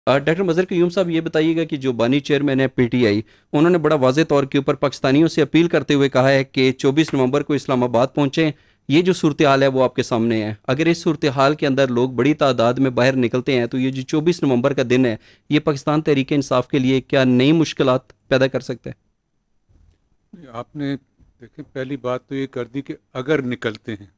Doctor مظہر قیوم صاحب یہ بتائیے گا کہ جو بانی چیئرمین ہے پی ٹی آئی، انہوں نے بڑا واضح طور کے اوپر پاکستانیوں سے اپیل کرتے ہوئے کہا ہے کہ 24 نومبر کو اسلام آباد پہنچیں. یہ جو صورتحال ہے وہ آپ کے سامنے ہے. اگر اس صورتحال کے اندر لوگ بڑی تعداد میں باہر نکلتے ہیں تو یہ جو 24 نومبر کا دن ہے یہ پاکستان تحریک انصاف کے لیے کیا نئی مشکلات پیدا کر سکتا ہے؟ آپ نے دیکھیں پہلی بات تو یہ کر دی کہ اگر نکلتے ہیں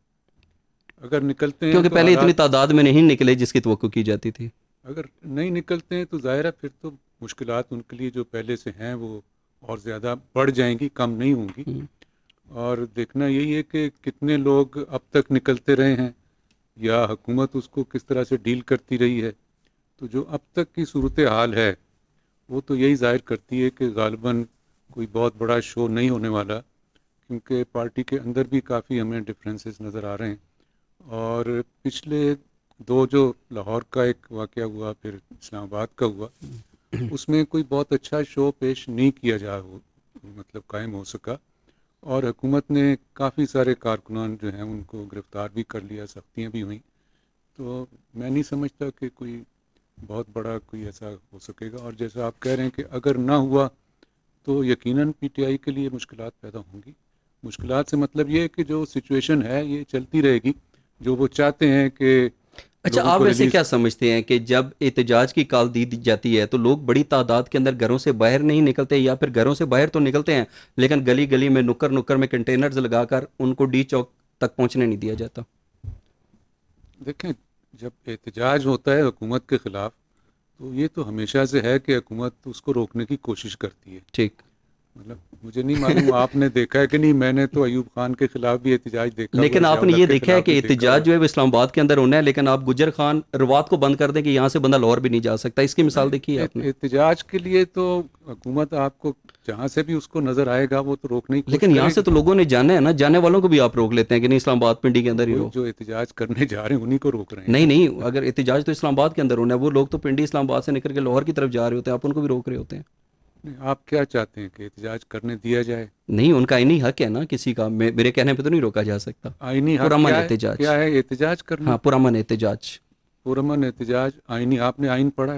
کیونکہ تو پہلے اتنی تعداد میں نہیں نکلے جس کی توقع کی جاتی تھی. اگر نہیں نکلتے ہیں تو ظاہر ہے پھر تو مشکلات ان کے لیے جو پہلے سے ہیں وہ اور زیادہ بڑھ جائیں گی، کم نہیں ہوں گی. اور دیکھنا یہی ہے کہ کتنے لوگ اب تک نکلتے رہے ہیں یا حکومت اس کو کس طرح سے ڈیل کرتی رہی ہے. تو جو اب تک کی صورتحال ہے وہ تو یہی ظاہر کرتی ہے کہ غالباً کوئی بہت بڑا شو نہیں ہونے والا، کیونکہ پارٹی کے اندر بھی کافی ہمیں ڈفرینسز نظر آ رہے ہیں. اور پچھلے دو جو لاہور کا ایک واقعہ ہوا پھر اسلام آباد کا ہوا، اس میں کوئی بہت اچھا شو پیش نہیں کیا مطلب قائم ہو سکا. اور حکومت نے کافی سارے کارکنان جو ہیں ان کو گرفتار بھی کر لیا، سختیاں بھی ہوئیں. تو میں نہیں سمجھتا کہ کوئی بہت بڑا کوئی ایسا ہو سکے گا. اور جیسا آپ کہہ رہے ہیں کہ اگر نہ ہوا تو یقیناً پی ٹی آئی کے لیے مشکلات پیدا ہوں گی. مشکلات سے مطلب یہ ہے کہ جو سچویشن ہے یہ چلتی رہے گی، جو وہ چاہتے ہیں کہ اچھا، لوگوں آپ کو ویسے ریلیز. کیا سمجھتے ہیں کہ جب احتجاج کی کال دی جاتی ہے تو لوگ بڑی تعداد کے اندر گھروں سے باہر نہیں نکلتے، یا پھر گھروں سے باہر تو نکلتے ہیں لیکن گلی گلی میں نکر نکر میں کنٹینرز لگا کر ان کو ڈی چوک تک پہنچنے نہیں دیا جاتا؟ دیکھیں، جب احتجاج ہوتا ہے حکومت کے خلاف تو یہ تو ہمیشہ سے ہے کہ حکومت اس کو روکنے کی کوشش کرتی ہے. ٹھیک. مطلب مجھے نہیں معلوم آپ نے دیکھا ہے کہ نہیں، میں نے تو ایوب خان کے خلاف بھی احتجاج دیکھا ہوا ہے، لیکن ضیاء آپ نے یہ الحق کے دیکھا ہے خلاف بھی کہ دیکھا ہوا احتجاج جو ہے وہ اسلام آباد کے اندر ہونا ہے، لیکن آپ گجر خان روات کو بند کر دیں کہ یہاں سے بندہ لاہور بھی نہیں جا سکتا. اس کی مثال دیکھی ہے آپ نے؟ احتجاج کے لیے تو حکومت آپ کو جہاں سے بھی اس کو نظر آئے گا وہ تو روکنے کی کوشش لیکن یہاں کرے سے گی. تو لوگوں نے جانا ہے نا، جانے والوں کو بھی آپ روک لیتے ہیں کہ نہیں اسلام آباد پنڈی کے اندر ہی وہی رہو. جو احتجاج کرنے جا رہے ہیں انہی کو روک رہے ہیں نہیں نا. نہیں، اگر احتجاج تو اسلام آباد کے اندر ہونا ہے، وہ لوگ تو پنڈی اسلام آباد سے نکل کے لاہور کی طرف جا رہے ہوتے ہیں، آپ ان کو بھی روک رہے ہوتے ہیں. آپ کیا چاہتے ہیں کہ احتجاج کرنے دیا جائے؟ نہیں، ان کا آئینی حق ہے نا کسی کا، میرے کہنے پہ تو نہیں روکا جا سکتا. آئینی حق پرامن کیا ہے؟ احتجاج. کیا ہے احتجاج کرنا؟ ہاں، پرامن احتجاج. پرامن احتجاج آئینی، آپ نے آئین پڑھا ہے؟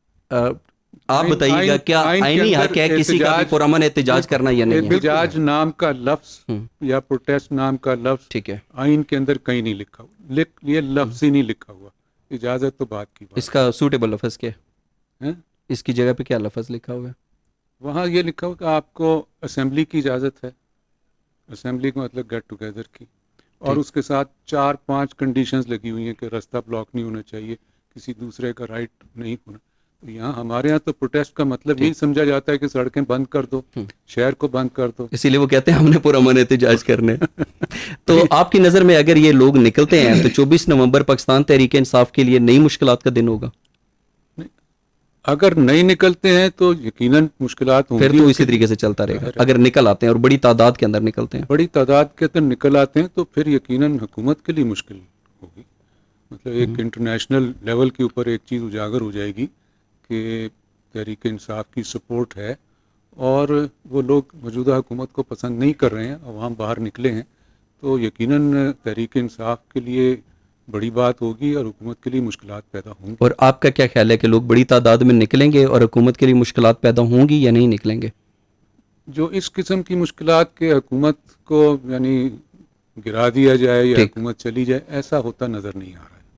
آپ بتائیے گا کیا آئین کے آئینی اندر حق ہے کسی کا بھی احتجاج، پرامن احتجاج کرنا یا نہیں ہے؟ احتجاج نام کا لفظ یا پروٹیسٹ نام کا لفظ ٹھیک ہے. آئین کے اندر کہیں نہیں لکھا ہوا، یہ لفظ ہی نہیں لکھا ہوا. اجازت تو بات کی بات اس کا سوٹیبل لفظ کیا ہے. اس کی جگہ پہ کیا لفظ لکھا ہوا ہے؟ وہاں یہ لکھا ہوا کہ آپ کو اسمبلی کی اجازت ہے، اسمبلی کا مطلب گیٹ ٹوگیدر کی، اور اس کے ساتھ 4-5 کنڈیشنز لگی ہوئی ہیں کہ راستہ بلاک نہیں ہونا چاہیے، کسی دوسرے کا رائٹ نہیں ہونا. یہاں ہمارے یہاں تو پروٹیسٹ کا مطلب یہی سمجھا جاتا ہے کہ سڑکیں بند کر دو، شہر کو بند کر دو. اسی لیے وہ کہتے ہیں ہم نے پرامن احتجاج کرنے. تو آپ کی نظر میں اگر یہ لوگ نکلتے ہیں تو 24 نومبر پاکستان تحریک انصاف کے لیے نئی مشکلات کا دن ہوگا؟ اگر نہیں نکلتے ہیں تو یقیناً مشکلات ہوں گی. پھر تو اسی طریقے سے چلتا رہے گا. اگر نکل آتے ہیں اور بڑی تعداد کے اندر نکلتے ہیں، بڑی تعداد کے اندر نکل آتے ہیں تو پھر یقیناً حکومت کے لیے مشکل ہوگی. مطلب ایک انٹرنیشنل لیول کے اوپر ایک چیز اجاگر ہو جائے گی کہ تحریک انصاف کی سپورٹ ہے اور وہ لوگ موجودہ حکومت کو پسند نہیں کر رہے ہیں، عوام باہر نکلے ہیں. تو یقیناً تحریک انصاف کے لیے بڑی بات ہوگی اور حکومت کے لیے مشکلات پیدا ہوں گی. اور آپ کا کیا خیال ہے کہ لوگ بڑی تعداد میں نکلیں گے اور حکومت کے لیے مشکلات پیدا ہوں گی یا نہیں نکلیں گے؟ جو اس قسم کی مشکلات کے حکومت کو یعنی گرا دیا جائے یا حکومت چلی جائے، ایسا ہوتا نظر نہیں آ رہا.